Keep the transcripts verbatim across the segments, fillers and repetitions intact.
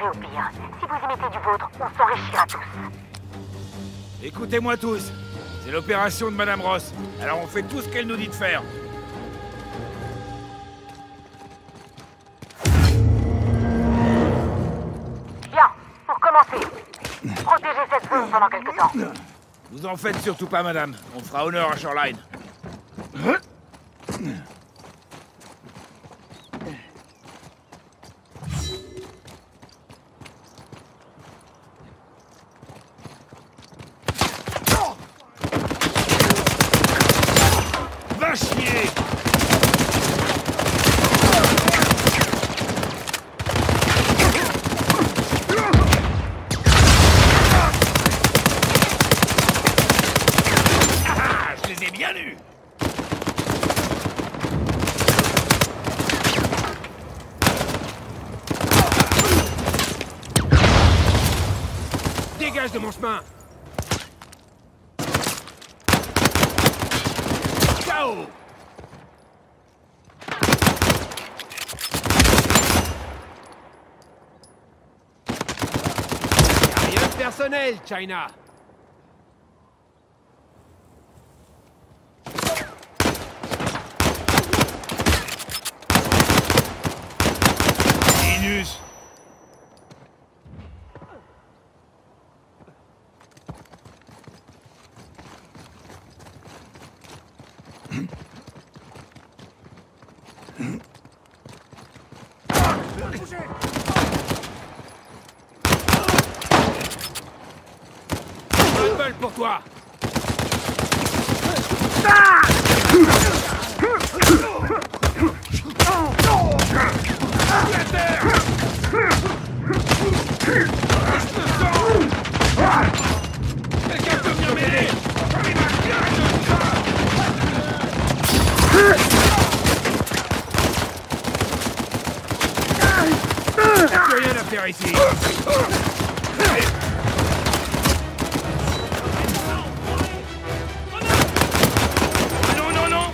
au pire. Si vous imitez du vôtre, on s'enrichira tous. Écoutez-moi tous. C'est l'opération de Madame Ross. Alors on fait tout ce qu'elle nous dit de faire. Bien, pour commencer. Protégez cette zone pendant quelque temps. Vous en faites surtout pas, madame. On fera honneur à Shoreline. Va chier! Ah, je les ai bien lus! Dégage de mon chemin! K O! Rien de personnel, China. Linus! Bonne balle pour toi! Quelqu'un peut venir m'aider! Y'a plus rien à faire ici! Non, non, non!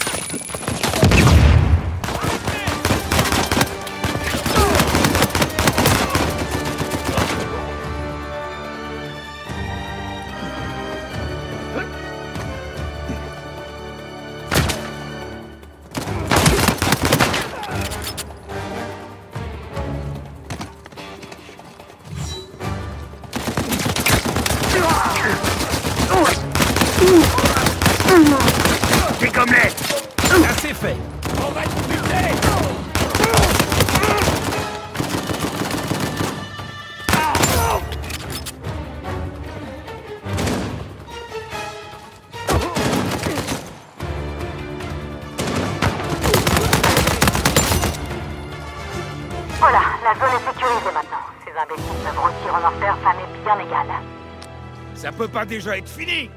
C'est comme les... Là, c'est fait! On va te buter! Voilà, la zone est sécurisée maintenant. Ces imbéciles peuvent retirer en enfer femme est bien égale. Ça peut pas déjà être fini!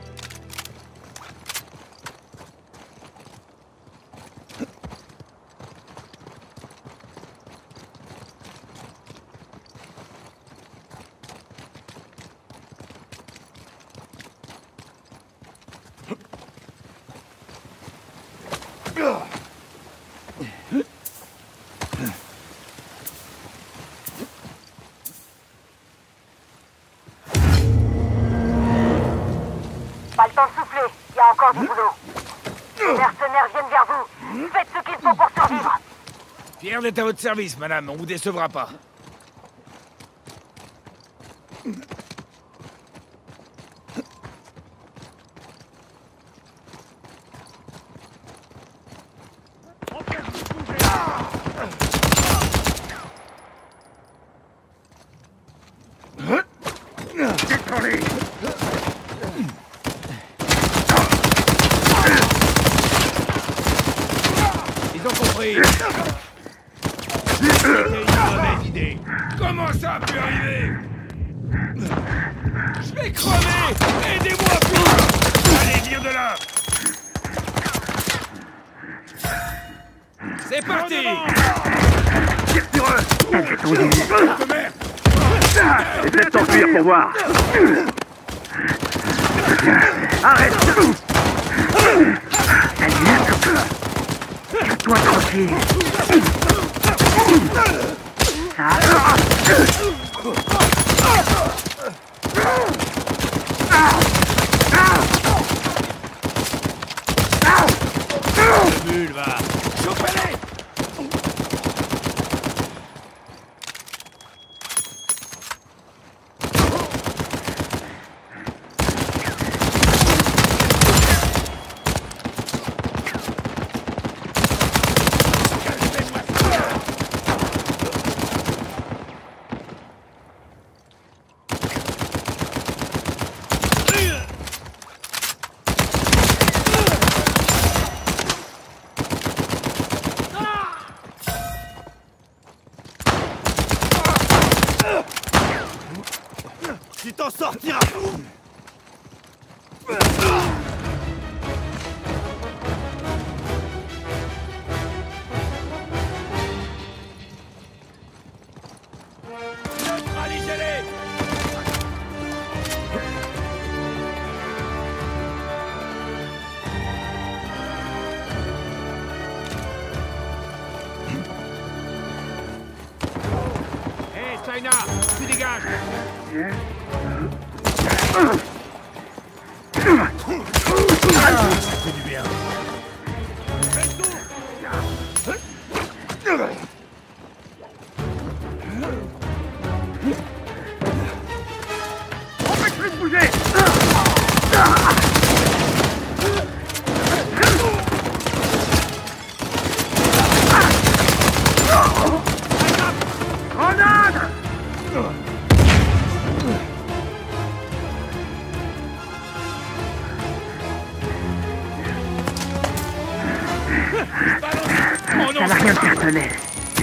Pas le temps de souffler, il y a encore du boulot. Les mercenaires viennent vers vous. Faites ce qu'il faut pour survivre. Pierre est à votre service, madame. On vous décevra pas. Détends-les. Ils ont compris. C'était une mauvaise idée. Comment ça a pu arriver? Je vais crever. Aidez-moi, putain. Allez, viens de là. C'est parti. Tire sur eux. J'ai tout dit. De merde. Essaie de t'enfuir pour voir. Arrête. Laisse-toi tranquille. Ah. Tu t'en sortiras. Neutralisez-les! Hé, China, tu dégages. Ça fait du bien. Empêche-les de bouger. Grenade! Oh non, Ça n'a rien de personnel.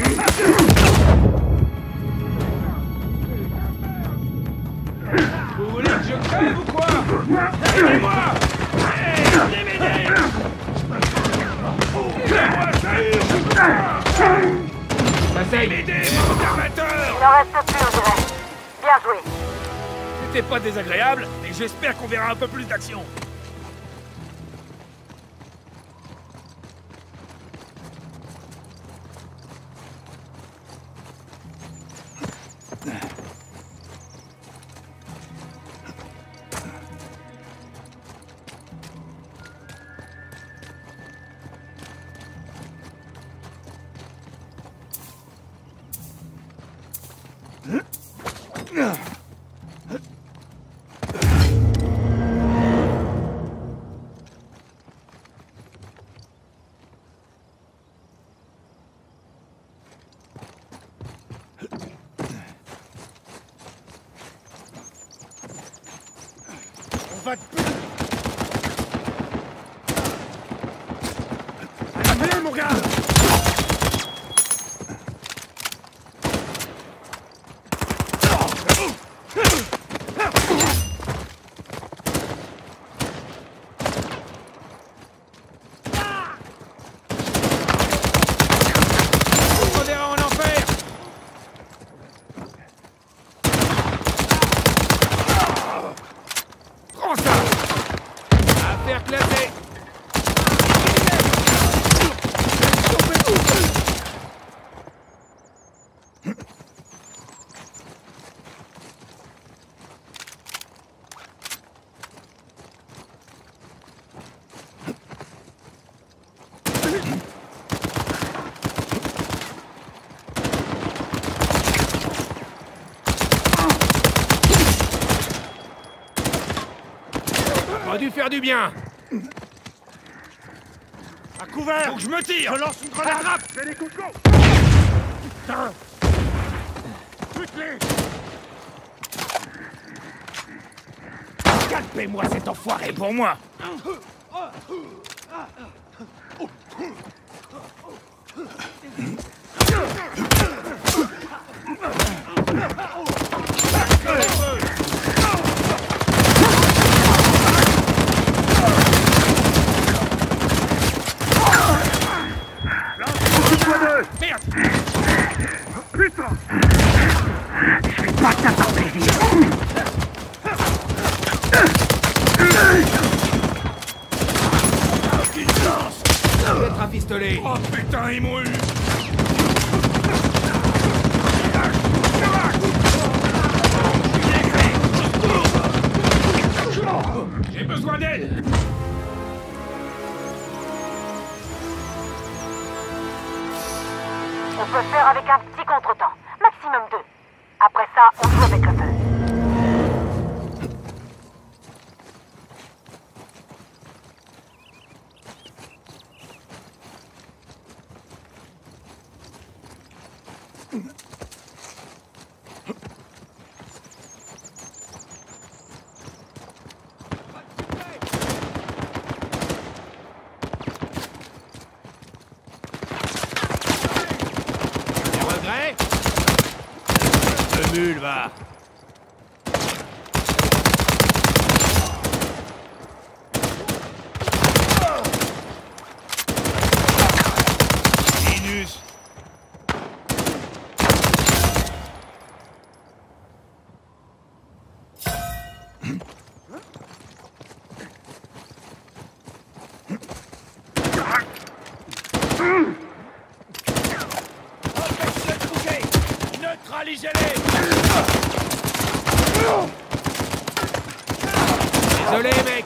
Vous voulez que je crève ou quoi? aidez-moi! Hey, venez m'aider! Aidez-moi, J'essaye. m'aider, mon observateur! Il n'en reste plus, on dirait. Bien joué. C'était pas désagréable, mais j'espère qu'on verra un peu plus d'action. On va te... Allez, mon gars! Modéré en enfer. Prends ça! Affaire classée. On a dû faire du bien. À couvert. Faut que je me tire! Je lance une grenade. Attrape! Fais les cocos. Putain. Bute-les. Calpez-moi cet enfoiré pour moi! Occupe-toi d'eux. Merde! Putain. Je vais pas ça par plaisir. Peut-être un pistolet. Oh putain, ils m'ont eu! J'ai besoin d'aide! On peut faire avec un petit contretemps. Maximum deux. Après ça, on joue avec le feu. Des regrets? Le mule va. Désolé, mec.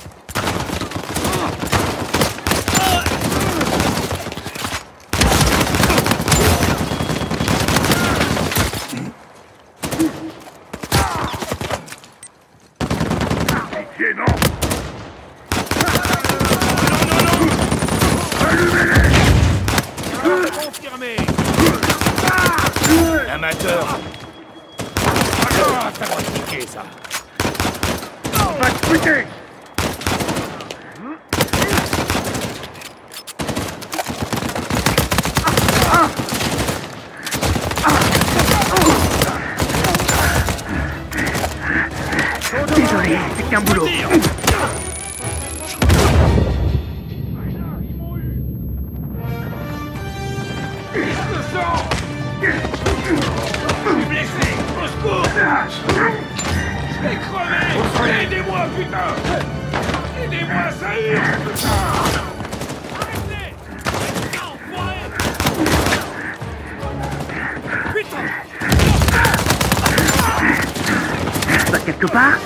Pitié, non. Confirmé. Amateur. Ah, ça va piquer, ça. On va te buter. Désolé, c'est qu'un boulot. Blessé. Au secours. Je vais crever. Aidez-moi, putain. Aidez-moi, ça hurle, putain. Arrêtez. Putain. Pas quelque part.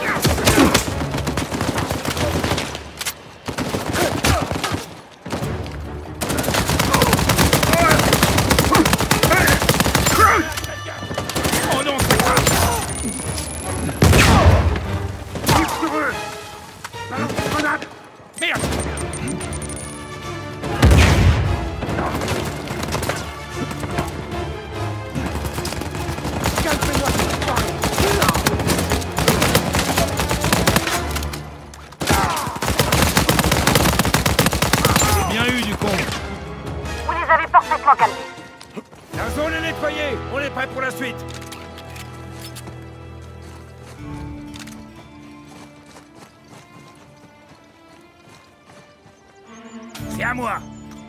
Oh non, c'est pas... Sur eux. Balance une grenade. Merde. J'ai bien eu du con. Vous les avez parfaitement calmés. La zone est nettoyée. On est prêt pour la suite. C'est à moi.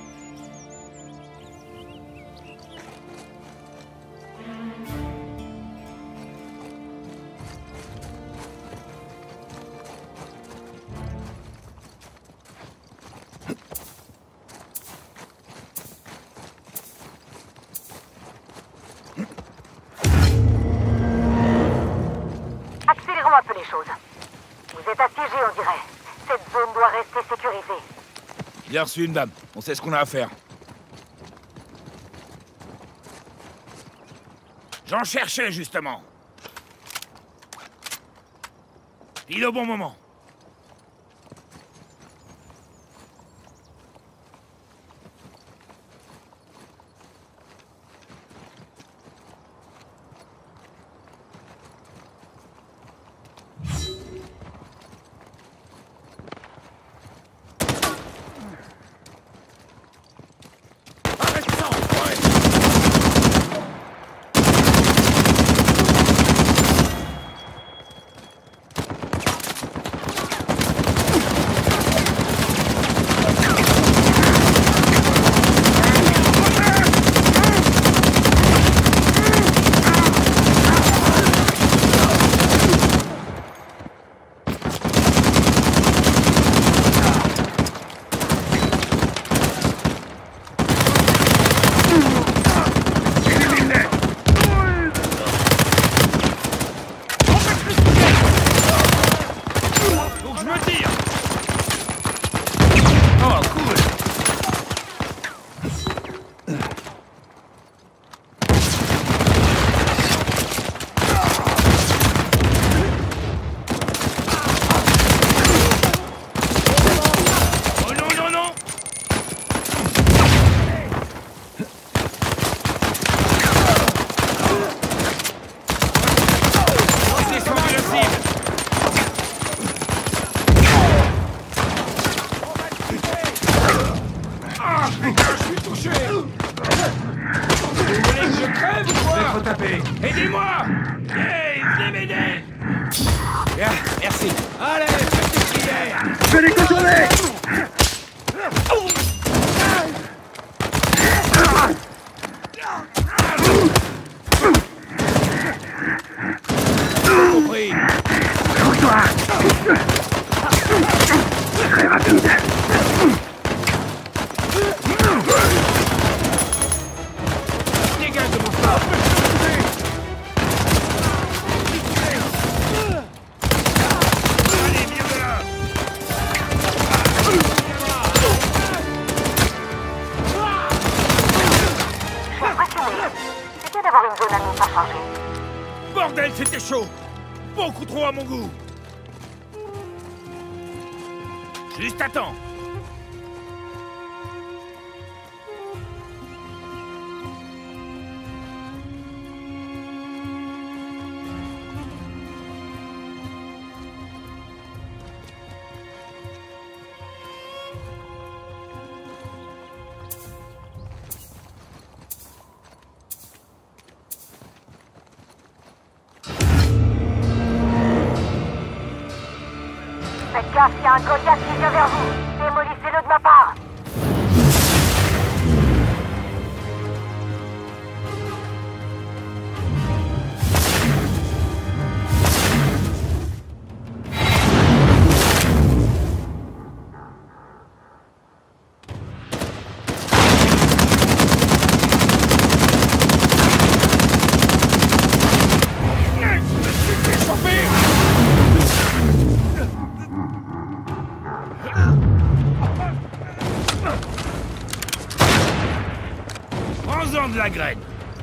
Accélérons un peu les choses. Vous êtes assiégés, on dirait. Cette zone doit rester sécurisée. Bien reçu, une dame. On sait ce qu'on a à faire. J'en cherchais, justement. Il est au bon moment. Aidez-moi! Hey, venez m'aider! Bien, merci. Allez, faites une prière. Je vais les contourner! Compris. Calme-toi! Très rapide! Dégage de mon corps. Bordel, c'était chaud! Beaucoup trop à mon goût! Juste attends! Faites gaffe, il y a un Goliath qui vient vers vous. Démolissez-le de ma part. Prends-en de la graine!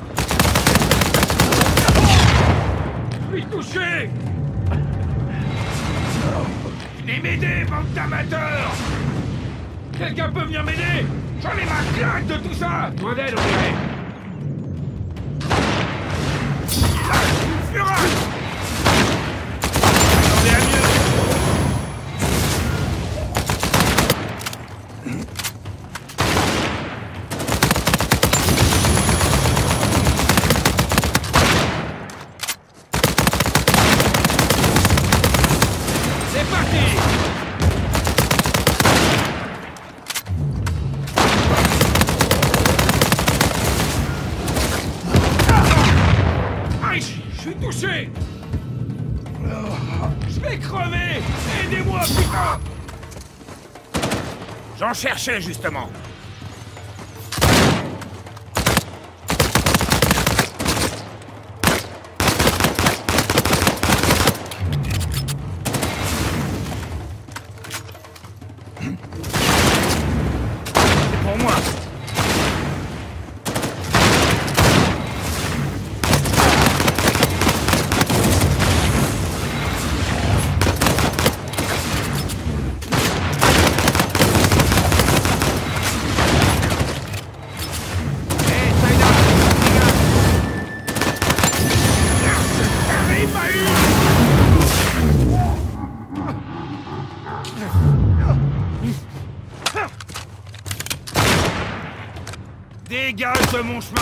Je suis touché! Venez m'aider, bande d'amateurs! Quelqu'un peut venir m'aider? J'en ai ma claque de tout ça! Toi d'aide, on dirait! Fureur! Attendez à mieux! Touché! Je vais crever! Aidez-moi, putain! J'en cherchais, justement. C'est pour moi. Dégage de mon chemin!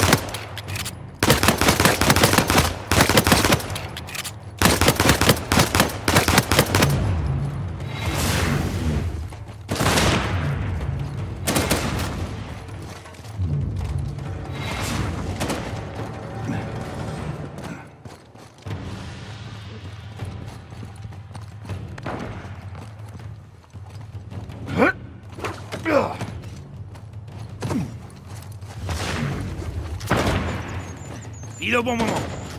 Il est au bon moment.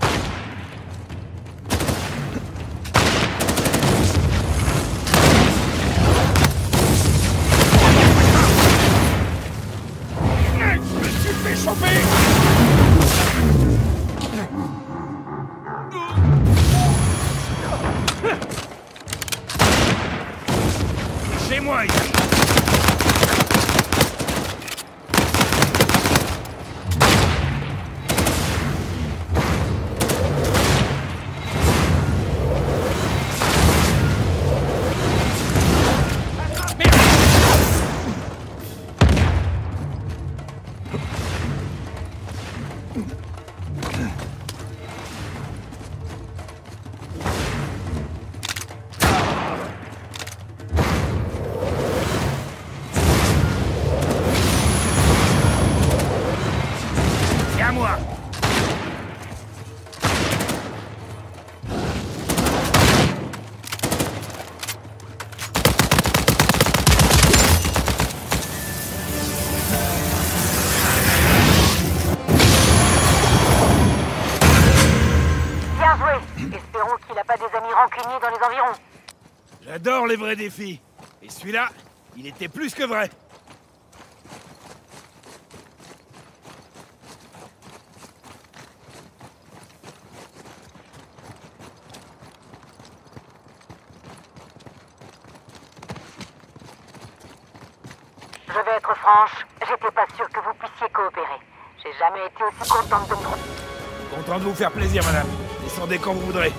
Je me suis fait choper. Chez moi ici. Moi. Bien joué. Espérons qu'il n'a pas des amis rancuniers dans les environs. J'adore les vrais défis. Et celui-là, il était plus que vrai. Je vais être franche, j'étais pas sûre que vous puissiez coopérer. J'ai jamais été aussi contente de me trouver. Content de vous faire plaisir, madame. Descendez quand vous voudrez.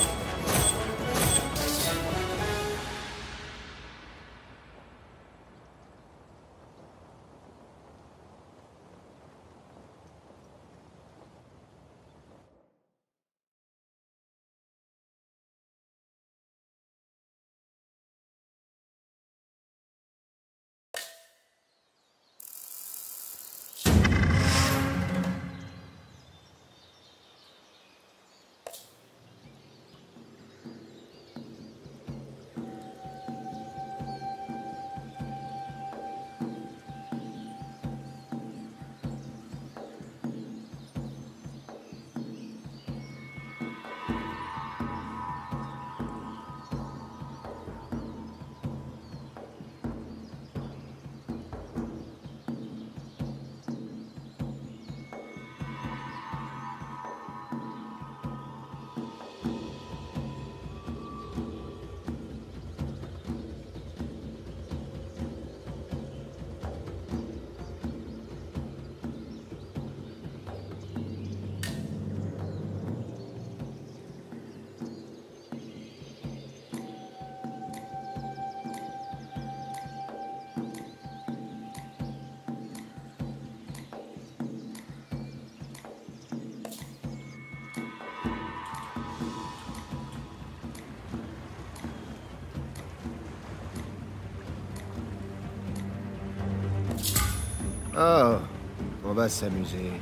Oh, on va s'amuser.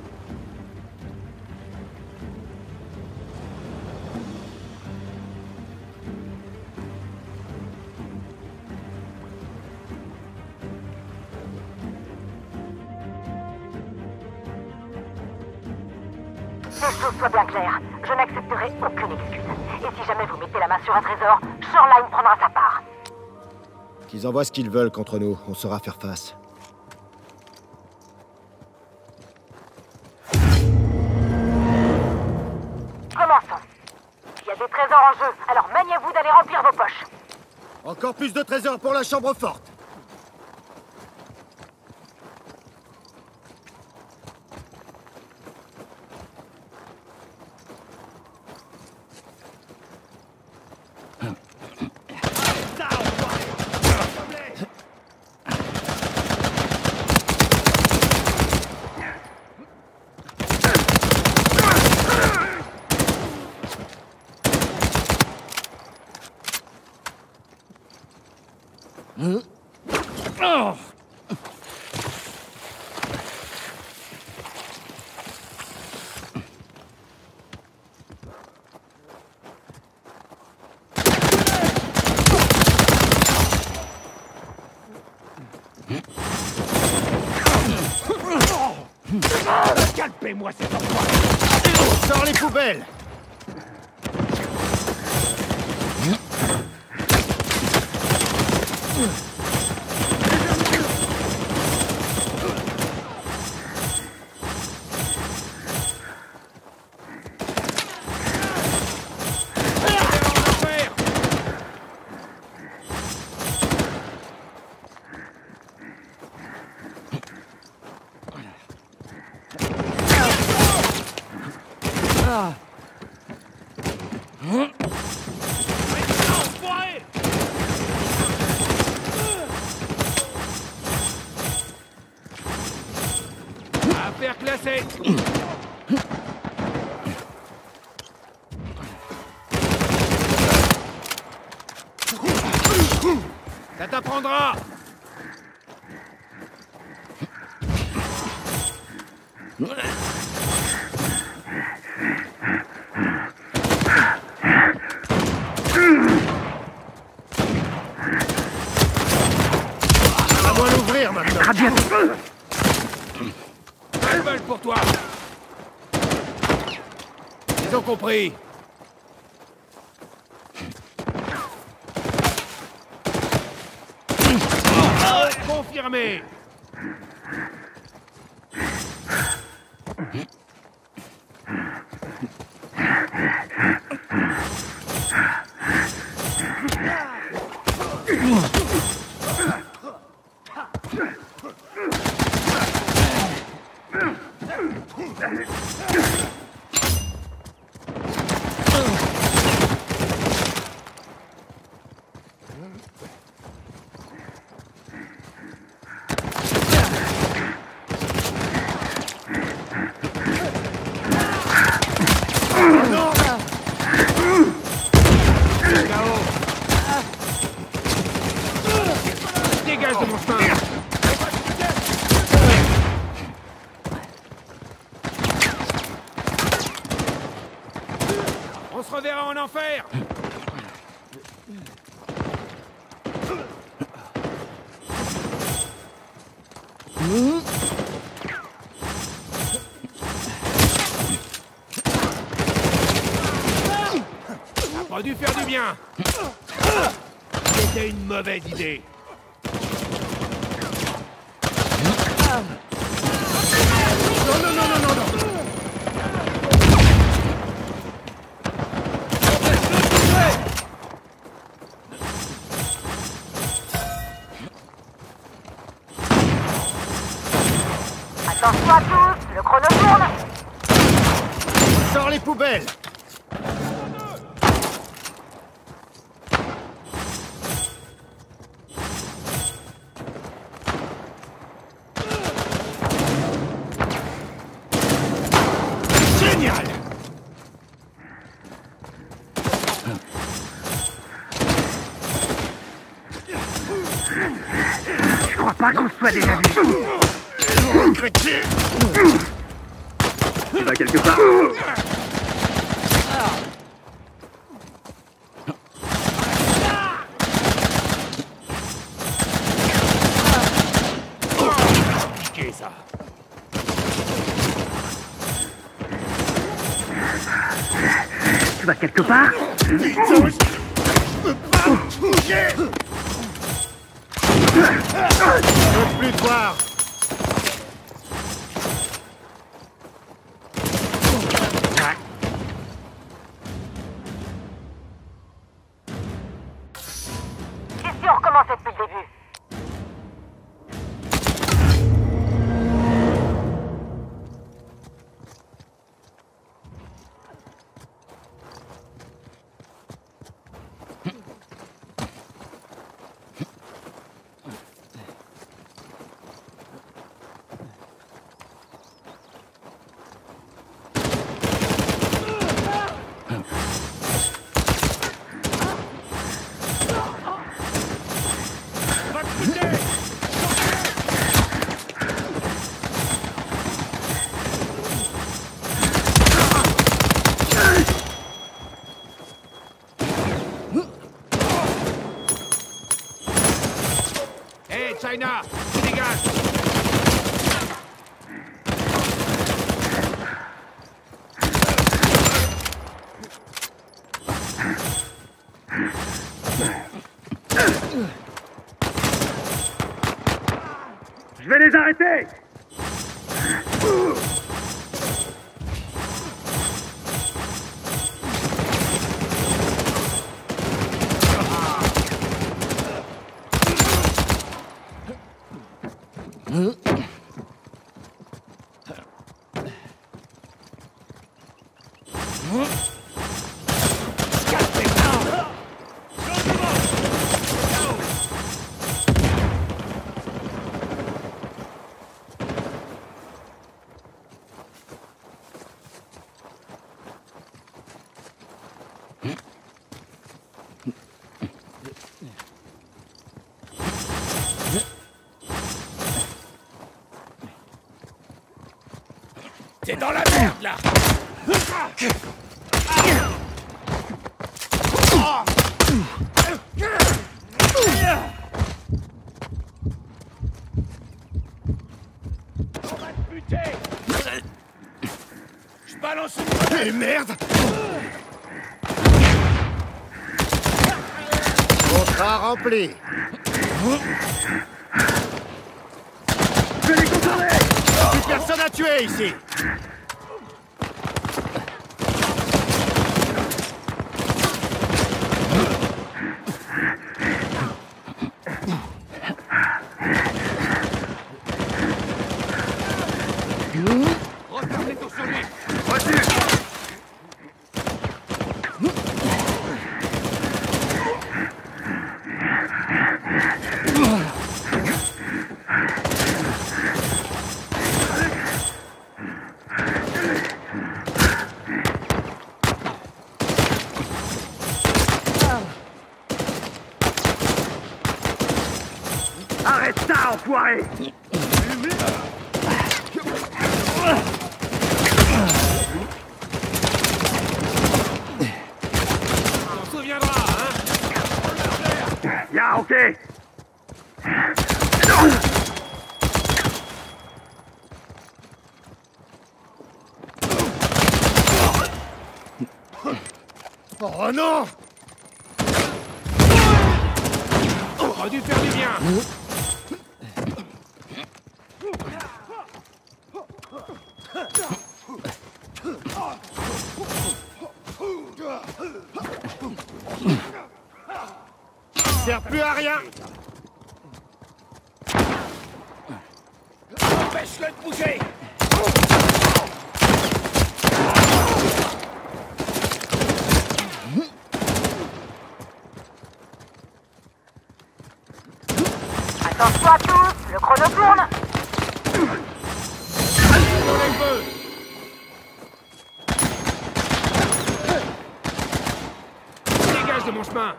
Que les choses soient bien claires, je n'accepterai aucune excuse. Et si jamais vous mettez la main sur un trésor, Shoreline prendra sa part. Qu'ils envoient ce qu'ils veulent contre nous, on saura faire face. Commençons. Il y a des trésors en jeu, alors maniez-vous d'aller remplir vos poches. Encore plus de trésors pour la chambre forte. Oh. Calpez-moi cet endroit. Sors les poubelles. Affaire classée. Ça t'apprendra. À moi l'ouvrir maintenant. Très bien. Une balle pour toi. Ils ont compris. Oh, confirmé. On se reverra en enfer. Ça a pas dû faire du bien. C'était une mauvaise idée. Non, non, non, non, non, non. Attention à tous, le chrono tourne. Sors les poubelles. Génial. Je crois pas qu'on se soit déjà vu. Tu vas quelque part? Piqué, ça. Tu vas quelque part? Je veux plus te voir. Et si on recommençait depuis le début? Hé, China, tu dégages. Je vais les arrêter! T'es dans la merde, là. On va te buter. Je balance une... Eh merde. Contrat rempli. Je vais les contrôler! Plus personne à tuer ici. Referme les tours sur lui. Reçu! Arrête ça, enfoiré! côté. Oh non! Aurait dû faire du bien! Sert plus à rien! Empêche-le de bouger! Attention à tous, le chrono tourne. Dégage de mon chemin!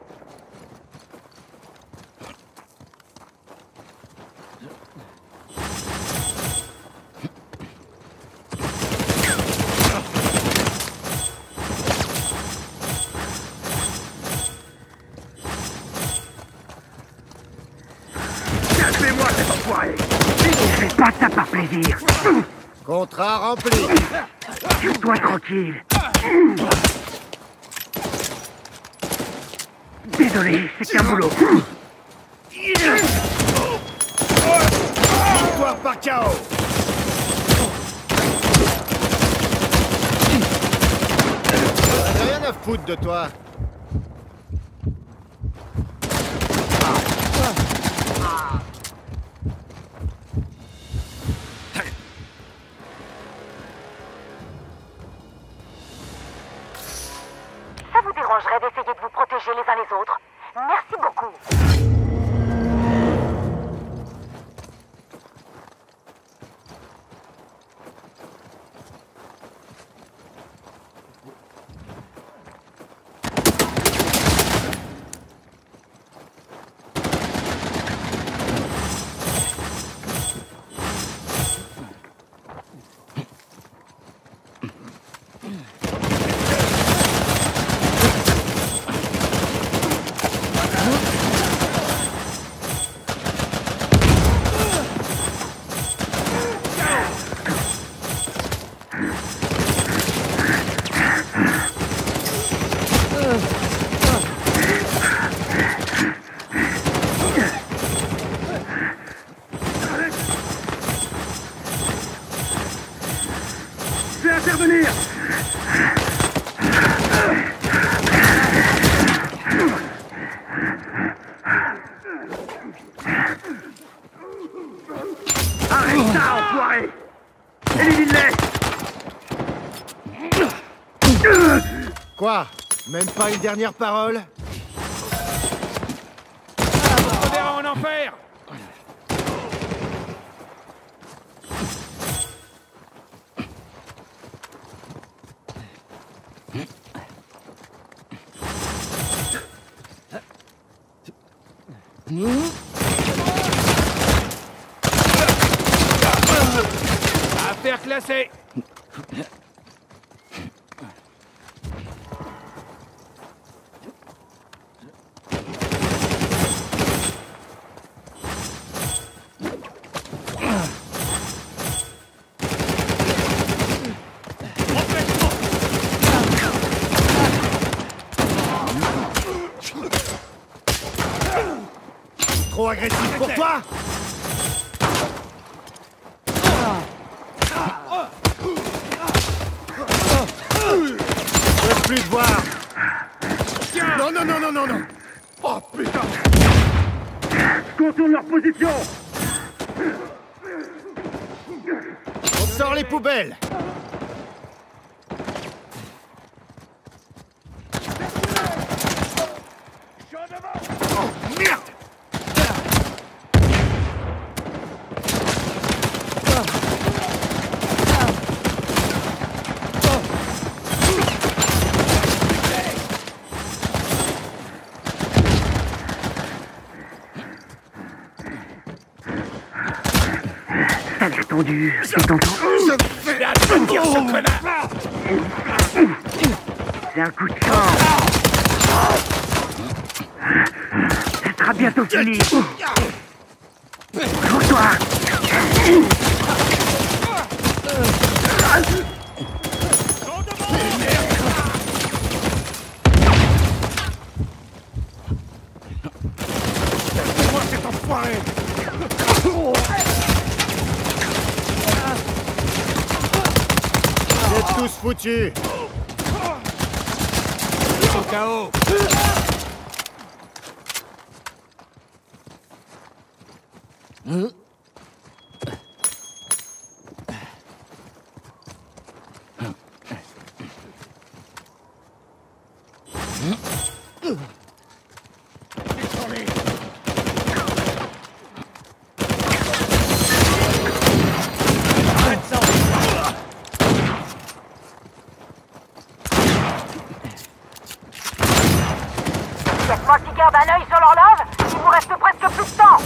Calmez-moi cet enfoiré. Je fais pas ça par plaisir. Contrat rempli. Laisse-toi tranquille. Désolé, c'est qu'un boulot. Victoire par K O. J'ai rien à foutre de toi. Ça vous dérangerait d'essayer de vous protéger les uns les autres? Merci beaucoup. Je vais intervenir. Arrête ça, enfoiré. Élimine-les. Quoi? Même pas une dernière parole? On ira en enfer! Affaire classée! Trop agressif pour toi? Je peux plus te voir. Non, non, non, non, non, non. Oh putain! Contourne leur position. On sort les poubelles. Oh merde! Ça l'a tendu. C'est tentant. Je vais attaquer ce connard! C'est un coup de sang. sera bientôt fini. Pour toi. Moi, cet enfoiré. Vous êtes tous foutus. Ils sont K O. Y'a que moi qui garde un œil sur l'horloge, il vous reste presque plus de temps.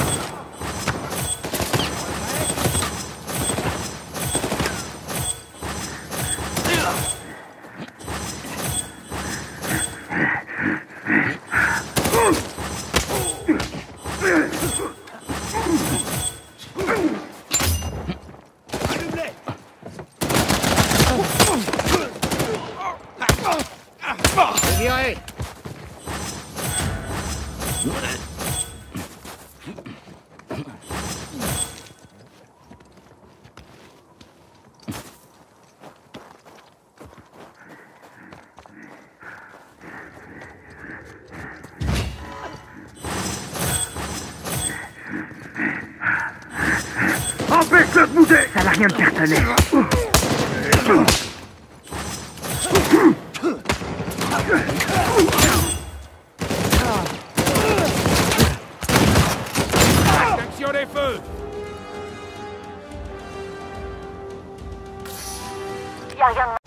Virez. Empêche-le de bouger. Ça n'a rien de personnel. Action des feux. Y'a rien de